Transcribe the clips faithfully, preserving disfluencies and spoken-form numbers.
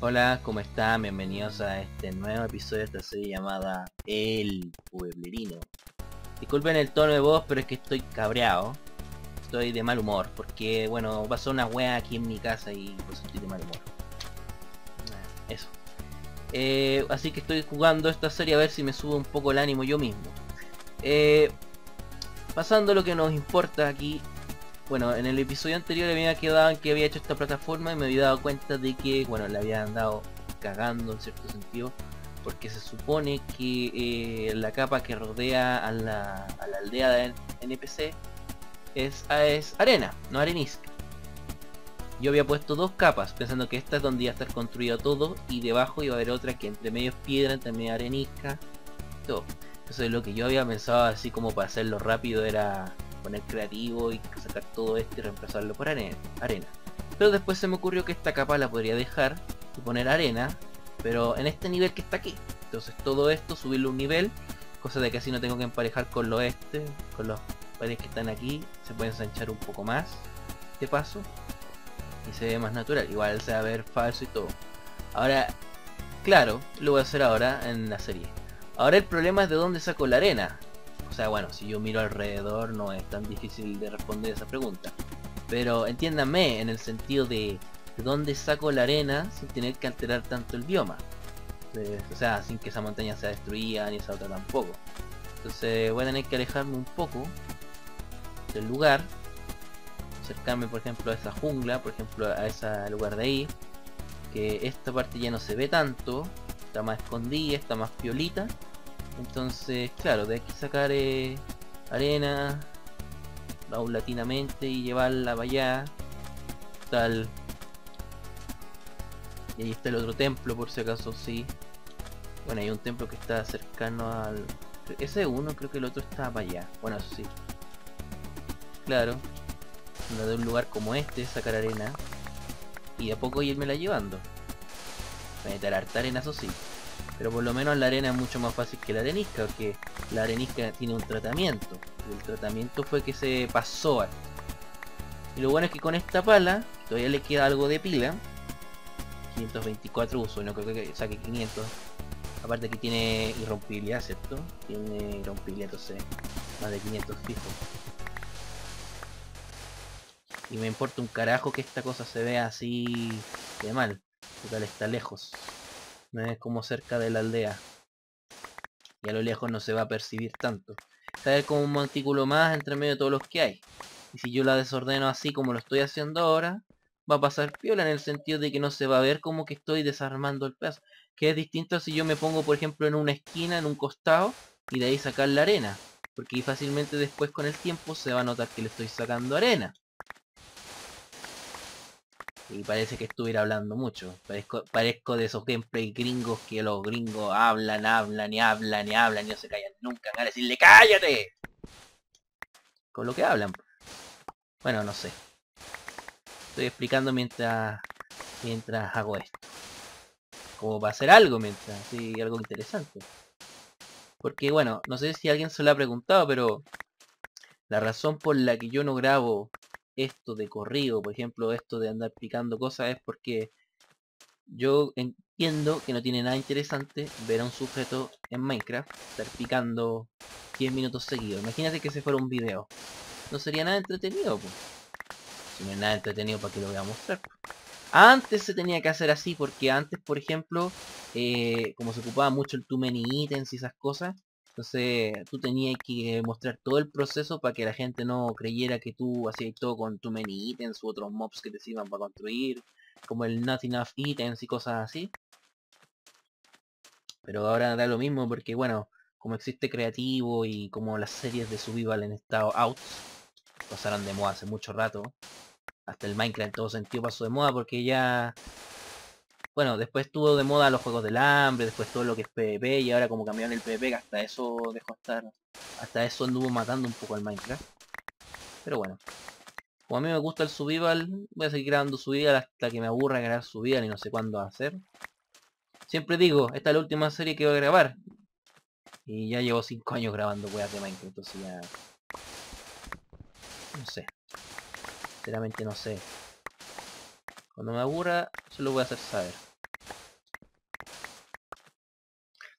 Hola, ¿cómo están? Bienvenidos a este nuevo episodio de esta serie llamada El Pueblerino. Disculpen el tono de voz, pero es que estoy cabreado. Estoy de mal humor, porque bueno, pasó una wea aquí en mi casa y pues estoy de mal humor. Eso. Eh, así que estoy jugando esta serie a ver si me sube un poco el ánimo yo mismo. Eh, pasando a lo que nos importa aquí. Bueno, en el episodio anterior me había quedado en que había hecho esta plataforma y me había dado cuenta de que, bueno, la había andado cagando en cierto sentido, porque se supone que eh, la capa que rodea a la, a la aldea de N P C es, es arena, no arenisca. Yo había puesto dos capas, pensando que esta es donde iba a estar construido todo, y debajo iba a haber otra que entre medio es piedra, entre medio arenisca, todo. Entonces lo que yo había pensado así como para hacerlo rápido era poner creativo y sacar todo esto y reemplazarlo por arena, arena. Pero después se me ocurrió que esta capa la podría dejar y poner arena, pero en este nivel que está aquí. Entonces todo esto subirlo un nivel, cosa de que así no tengo que emparejar con lo este, con los paredes que están aquí, se puede ensanchar un poco más de paso y se ve más natural. Igual se va a ver falso y todo. Ahora, claro, lo voy a hacer ahora en la serie. Ahora el problema es de dónde saco la arena. O sea, bueno, si yo miro alrededor no es tan difícil de responder esa pregunta. Pero entiéndanme en el sentido de, de dónde saco la arena sin tener que alterar tanto el bioma. Eh, o sea, sin que esa montaña sea destruida ni esa otra tampoco. Entonces voy a tener que alejarme un poco del lugar. Acercarme por ejemplo a esa jungla, por ejemplo a ese lugar de ahí. Que esta parte ya no se ve tanto. Está más escondida, está más piolita. Entonces, claro, de aquí sacar eh, arena paulatinamente y llevarla para allá. Tal. Y ahí está el otro templo, por si acaso, sí. Bueno, hay un templo que está cercano al... Ese es uno, creo que el otro está para allá. Bueno, eso sí. Claro. De un lugar como este, sacar arena. Y de a poco irme la llevando. Voy a meter harta arena, eso sí. Pero por lo menos la arena es mucho más fácil que la arenisca, porque la arenisca tiene un tratamiento. Y el tratamiento fue que se pasó a esto. Y lo bueno es que con esta pala, todavía le queda algo de pila. quinientos veinticuatro usos, no creo que saque quinientos. Aparte que tiene irrompibilidad, ¿cierto? Tiene irrompibilidad, entonces más de quinientos fijos. Y me importa un carajo que esta cosa se vea así de mal. Total, está lejos. No es como cerca de la aldea. Y a lo lejos no se va a percibir tanto. Esta es como un montículo más entre medio de todos los que hay. Y si yo la desordeno así como lo estoy haciendo ahora, va a pasar piola en el sentido de que no se va a ver como que estoy desarmando el pedazo. Que es distinto si yo me pongo por ejemplo en una esquina, en un costado, y de ahí sacar la arena. Porque fácilmente después con el tiempo se va a notar que le estoy sacando arena. Y parece que estuviera hablando mucho. Parezco, parezco de esos gameplay gringos que los gringos hablan, hablan y hablan y hablan y no se callan nunca. Van a decirle ¡cállate! Con lo que hablan. Bueno, no sé. Estoy explicando mientras mientras hago esto. Como para hacer algo mientras, sí, algo interesante. Porque bueno, no sé si alguien se lo ha preguntado, pero la razón por la que yo no grabo esto de corrido, por ejemplo, esto de andar picando cosas, es porque yo entiendo que no tiene nada interesante ver a un sujeto en Minecraft estar picando diez minutos seguidos. Imagínate que ese fuera un video. No sería nada entretenido, pues. Si no es nada entretenido, ¿para qué lo voy a mostrar? Antes se tenía que hacer así, porque antes, por ejemplo, eh, como se ocupaba mucho el too many items y esas cosas, entonces tú tenías que mostrar todo el proceso para que la gente no creyera que tú hacías todo con too many items u otros mobs que te sirvan para construir, como el not enough items y cosas así. Pero ahora da lo mismo porque, bueno, como existe creativo y como las series de survival en estado out pasaron de moda hace mucho rato, hasta el Minecraft en todo sentido pasó de moda porque ya... Bueno, después estuvo de moda los juegos del hambre, después todo lo que es PvP y ahora como cambiaron el PvP que hasta eso dejó estar... Hasta eso anduvo matando un poco al Minecraft. Pero bueno, como a mí me gusta el survival, voy a seguir grabando survival hasta que me aburra grabar survival y no sé cuándo va a hacer. Siempre digo, esta es la última serie que voy a grabar. Y ya llevo cinco años grabando weas de Minecraft, entonces ya... No sé. Sinceramente no sé. Cuando me aburra, se lo voy a hacer saber.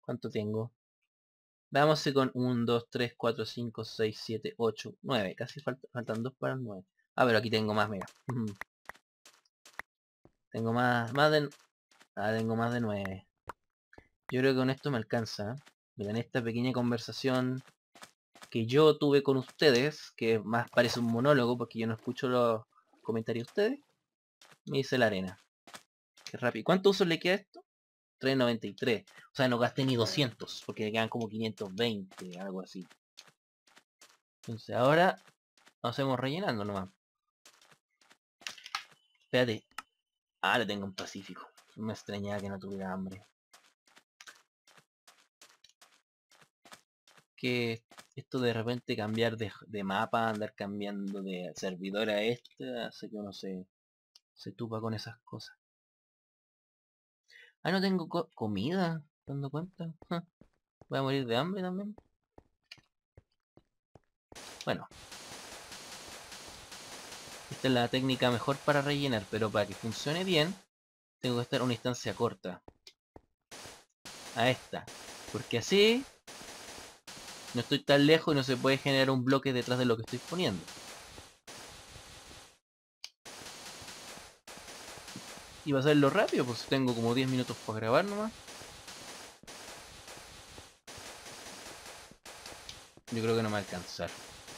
¿Cuánto tengo? Veamos si con uno, dos, tres, cuatro, cinco, seis, siete, ocho, nueve. Casi falta, faltan dos para el nueve. Ah, pero aquí tengo más, mira. Tengo más, más de... Ah, tengo más de nueve. Yo creo que con esto me alcanza. Mira, en esta pequeña conversación que yo tuve con ustedes, que más parece un monólogo porque yo no escucho los comentarios de ustedes, me dice la arena. Qué rápido. ¿Cuánto uso le queda a esto? tres noventa y tres. O sea, no gasté ni doscientos, porque le quedan como quinientos veinte, algo así. Entonces ahora lo hacemos rellenando nomás. Espérate. Ah, le tengo un Pacífico. Me extrañaba que no tuviera hambre. Que esto de repente cambiar de, de mapa, andar cambiando de servidor a este, hace que uno se, se tupa con esas cosas. Ah, no tengo co comida, dando cuenta. Voy a morir de hambre también. Bueno, esta es la técnica mejor para rellenar, pero para que funcione bien, tengo que estar una instancia corta. A esta. Porque así no estoy tan lejos y no se puede generar un bloque detrás de lo que estoy poniendo. Y va a hacerlo rápido, pues tengo como diez minutos para grabar nomás. Yo creo que no me va a alcanzar.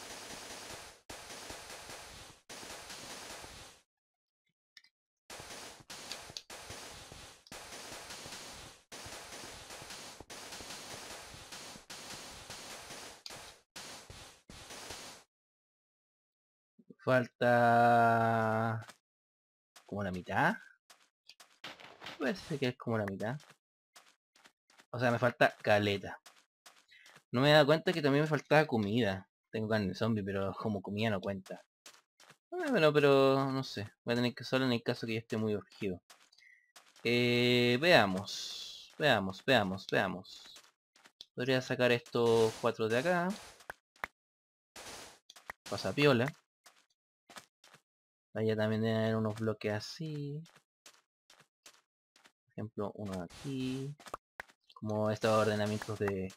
Falta... como la mitad. Parece que es como la mitad. O sea, me falta caleta. No me he dado cuenta que también me faltaba comida. Tengo carne de zombie, pero como comida no cuenta. Bueno, pero no sé. Voy a tener que solo en el caso que yo esté muy urgido. Eh, veamos. Veamos, veamos, veamos. Podría sacar estos cuatro de acá. Pasa piola. Allá también deben haber unos bloques así. Por ejemplo, uno aquí. Como estos ordenamientos de...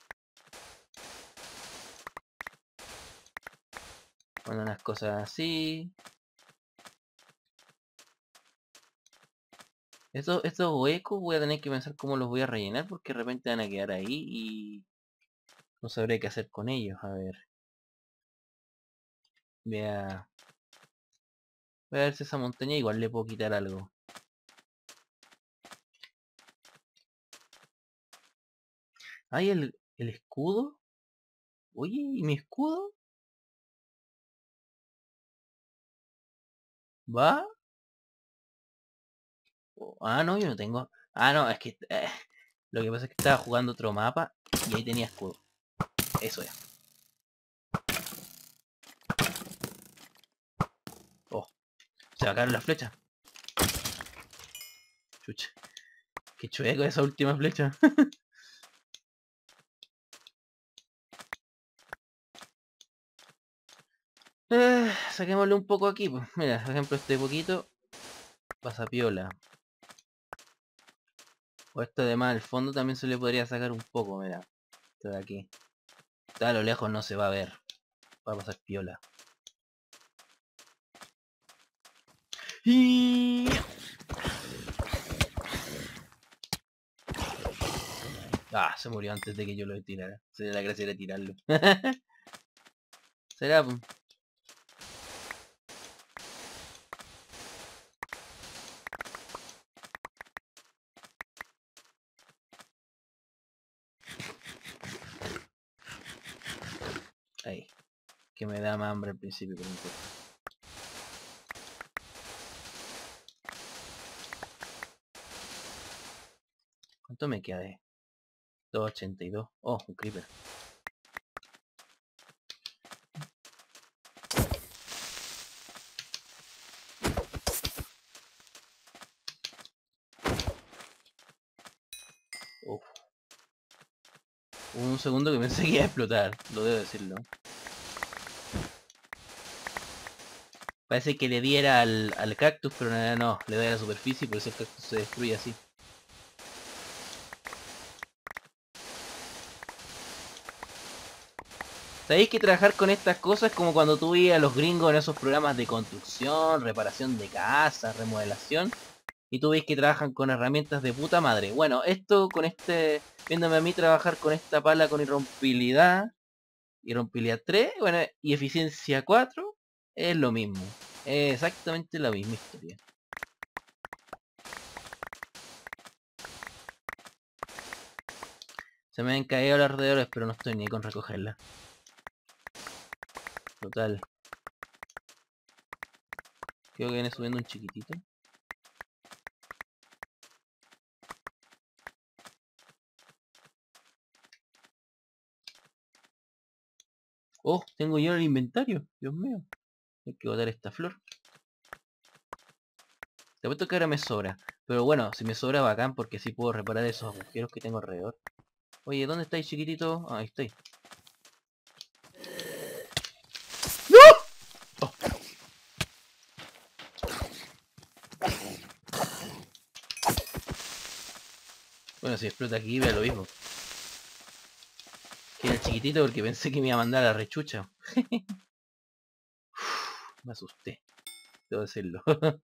bueno, unas cosas así. Estos, estos huecos voy a tener que pensar cómo los voy a rellenar porque de repente van a quedar ahí y no sabré qué hacer con ellos. A ver. Voy a, voy a ver si esa montaña igual le puedo quitar algo. ¿Hay el, el escudo? Oye, ¿y mi escudo? ¿Va? Oh, ah, no, yo no tengo. Ah, no, es que eh, lo que pasa es que estaba jugando otro mapa y ahí tenía escudo. Eso es. Oh, se va a caer la flecha. Chucha. Qué chueco esa última flecha. eh, saquémosle un poco aquí, pues. Mira, por ejemplo, este poquito pasa piola. O esto además al fondo también se le podría sacar un poco, mira. Esto de aquí. Está a lo lejos no se va a ver. Va a pasar piola. Y... ah, se murió antes de que yo lo tirara. Sería la gracia de tirarlo. Será. Ahí. Que me da más hambre al principio, pero no importa. ¿Cuánto me queda de? doscientos ochenta y dos. Oh, un creeper. Uf. Un segundo que pensé que iba a explotar, lo debo decirlo. Parece que le diera al, al cactus, pero no, no, le doy a la superficie y por eso el cactus se destruye así. Sabéis que trabajar con estas cosas es como cuando tú veías a los gringos en esos programas de construcción, reparación de casas, remodelación, y tú veis que trabajan con herramientas de puta madre. Bueno, esto con este, viéndome a mí trabajar con esta pala con irrompibilidad, irrompibilidad tres, bueno, y eficiencia cuatro, es lo mismo. Es exactamente la misma historia. Se me han caído los alrededores, pero no estoy ni con recogerla. Total. Creo que viene subiendo un chiquitito. Oh, tengo yo el inventario. Dios mío. Hay que botar esta flor. Te apuesto que ahora me sobra. Pero bueno, si me sobra bacán porque así puedo reparar esos agujeros que tengo alrededor. Oye, ¿dónde estáis, chiquitito? Ah, ahí estáis. ¡No! Oh. Bueno, si explota aquí, vea lo mismo. Que era el chiquitito porque pensé que me iba a mandar a la rechucha. Me asusté. Debo decirlo.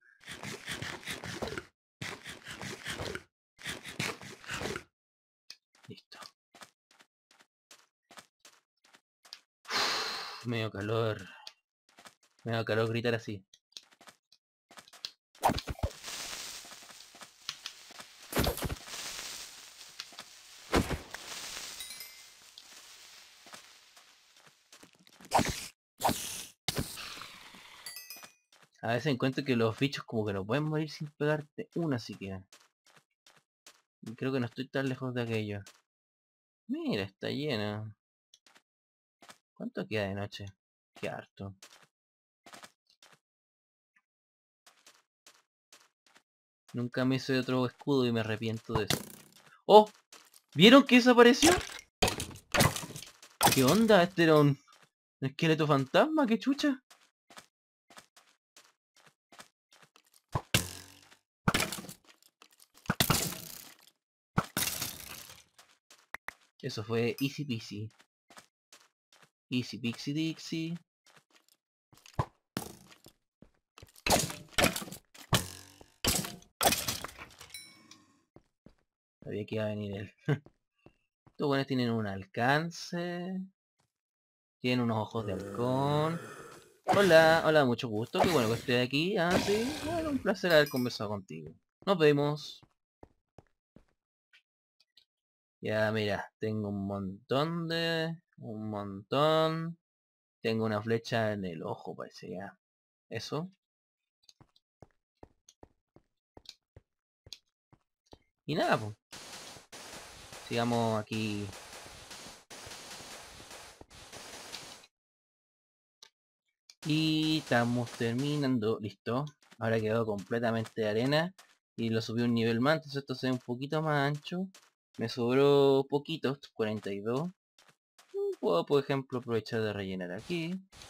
Listo. Medio calor. Medio calor gritar así. A veces encuentro que los bichos como que no pueden morir sin pegarte una siquiera. Y creo que no estoy tan lejos de aquello. Mira, está lleno. ¿Cuánto queda de noche? Qué harto. Nunca me hice otro escudo y me arrepiento de eso. ¡Oh! ¿Vieron que desapareció? ¿Qué onda? ¿Este era un esqueleto fantasma? ¿Qué chucha? Eso fue easy peasy. Easy pixie dixie. Sabía que iba a venir él. Estos buenos tienen un alcance. Tienen unos ojos de halcón. Hola, hola, mucho gusto. Qué bueno que estés aquí. Ah, sí. Bueno, un placer haber conversado contigo. Nos vemos. Ya, mira, tengo un montón de... Un montón. Tengo una flecha en el ojo, parece ya. Eso. Y nada, pues. Sigamos aquí. Y estamos terminando. Listo. Ahora quedó completamente de arena. Y lo subí un nivel más. Entonces esto se ve un poquito más ancho. Me sobró poquito, cuarenta y dos. Puedo, por ejemplo, aprovechar de rellenar aquí.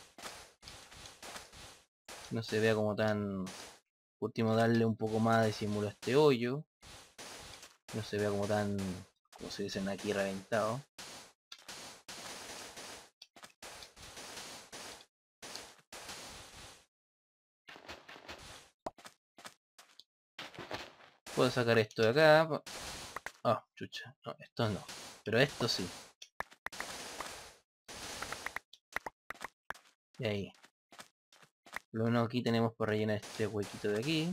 No se vea como tan... Último, darle un poco más de simulo a este hoyo. No se vea como tan... Como se dicen aquí, reventado. Puedo sacar esto de acá. Ah, oh, chucha. No, esto no. Pero esto sí. Y ahí. Lo único aquí tenemos para rellenar este huequito de aquí.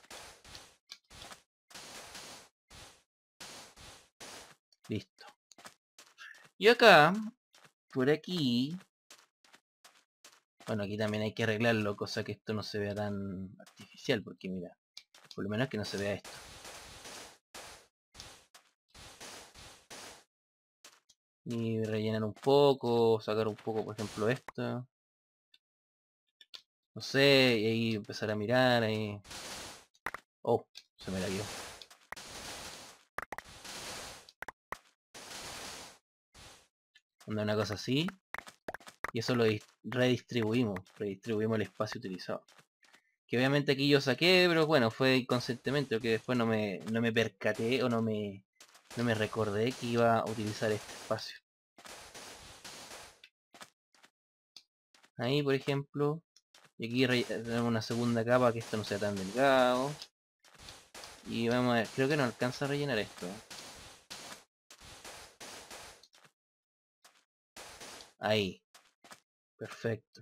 Listo. Y acá, por aquí... Bueno, aquí también hay que arreglarlo, cosa que esto no se vea tan artificial, porque mira, por lo menos que no se vea esto. Y rellenar un poco, sacar un poco, por ejemplo, esto. No sé, y ahí empezar a mirar, ahí... Oh, se me la vio. Onda una cosa así. Y eso lo redistribuimos, redistribuimos el espacio utilizado. Que obviamente aquí yo saqué, pero bueno, fue inconscientemente, porque después no me, no me percaté o no me, no me recordé que iba a utilizar este espacio. Ahí, por ejemplo. Y aquí re- tenemos una segunda capa que esto no sea tan delgado. Y vamos a ver, creo que no alcanza a rellenar esto. Ahí, perfecto.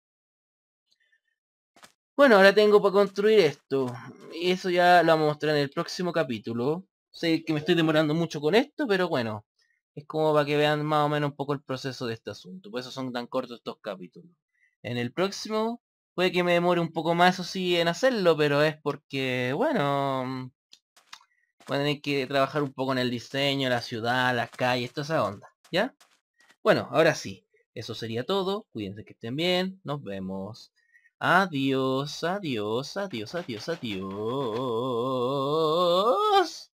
Bueno, ahora tengo para construir esto. Y eso ya lo vamos a mostrar en el próximo capítulo. Sé que me estoy demorando mucho con esto, pero bueno. Es como para que vean más o menos un poco el proceso de este asunto. Por eso son tan cortos estos capítulos. En el próximo, puede que me demore un poco más, eso sí, en hacerlo, pero es porque, bueno, voy a tener que trabajar un poco en el diseño, la ciudad, las calles, toda esa onda. ¿Ya? Bueno, ahora sí, eso sería todo. Cuídense que estén bien. Nos vemos. Adiós, adiós, adiós, adiós, adiós.